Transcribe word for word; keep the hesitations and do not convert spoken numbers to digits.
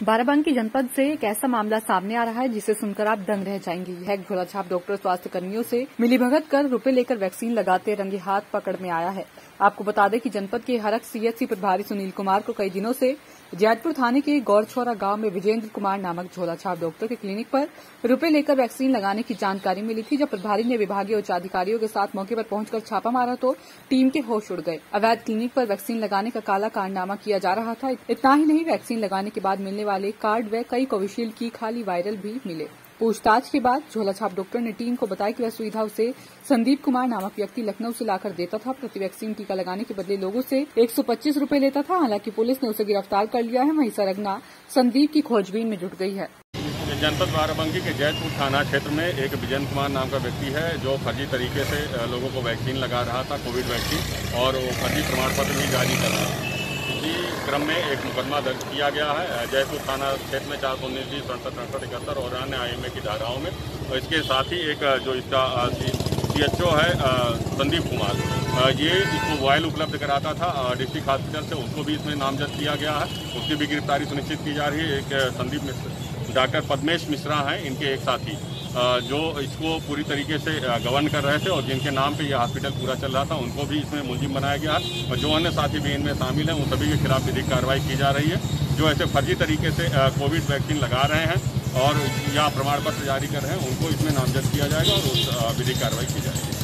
बाराबंकी जनपद से एक ऐसा मामला सामने आ रहा है जिसे सुनकर आप दंग रह जाएंगे। यह झोलाछाप डॉक्टर स्वास्थ्य कर्मियों से मिलीभगत कर रुपए लेकर वैक्सीन लगाते रंगे हाथ पकड़ में आया है। आपको बता दें कि जनपद के हरक सीएचसी प्रभारी सुनील कुमार को कई दिनों से जैतपुर थाने के गौरछोरा गांव में विजेंद्र कुमार नामक झोलाछाप डॉक्टर के क्लिनिक पर रुपए लेकर वैक्सीन लगाने की जानकारी मिली थी। जब प्रभारी ने विभागीय उच्च अधिकारियों के साथ मौके पर पहुंचकर छापा मारा तो टीम के होश उड़ गए। अवैध क्लिनिक पर वैक्सीन लगाने का काला कारनामा किया जा रहा था। इतना ही नहीं, वैक्सीन लगाने के बाद मिलने वाले कार्ड व कई कोविशील्ड की खाली वायरल भी मिले। पूछताछ के बाद झोलाछाप डॉक्टर ने टीम को बताया कि वह सुविधा उसे संदीप कुमार नामक व्यक्ति लखनऊ से लाकर देता था। प्रति वैक्सीन टीका लगाने के बदले लोगों से एक सौ पच्चीस रूपये लेता था। हालांकि पुलिस ने उसे गिरफ्तार कर लिया है। वहीं सरगना संदीप की खोजबीन में जुट गई है। जनपद बाराबंकी के जैतपुर थाना क्षेत्र में एक विजेंद्र कुमार नाम का व्यक्ति है जो फर्जी तरीके से लोगों को वैक्सीन लगा रहा था, कोविड वैक्सीन, और वो फर्जी प्रमाण पत्र भी जारी कर रहा था। इसी क्रम में एक मुकदमा दर्ज किया गया है जयपुर थाना क्षेत्र में चार सौ उन्नीस जी सड़सठ अड़सठ इकहत्तर और अन्य आई एम ए की धाराओं में। और इसके साथ ही एक जो इसका सी एच ओ है संदीप कुमार, ये इसको मोबाइल उपलब्ध कराता था डिस्ट्रिक्ट हॉस्पिटल से, उसको भी इसमें नामजद किया गया है। उसकी भी गिरफ्तारी सुनिश्चित की जा रही है। एक संदीप मिश्र, डॉक्टर पद्मेश मिश्रा हैं इनके एक साथी, जो इसको पूरी तरीके से गवर्न कर रहे थे और जिनके नाम पे यह हॉस्पिटल पूरा चल रहा था, उनको भी इसमें मुलजिम बनाया गया है। और जो अन्य साथी भी इनमें शामिल हैं, उन सभी के खिलाफ विधिक कार्रवाई की जा रही है। जो ऐसे फर्जी तरीके से कोविड वैक्सीन लगा रहे हैं और या प्रमाण पत्र जारी कर रहे हैं, उनको इसमें नामजद किया जाएगा और उस विधिक कार्रवाई की जाएगी।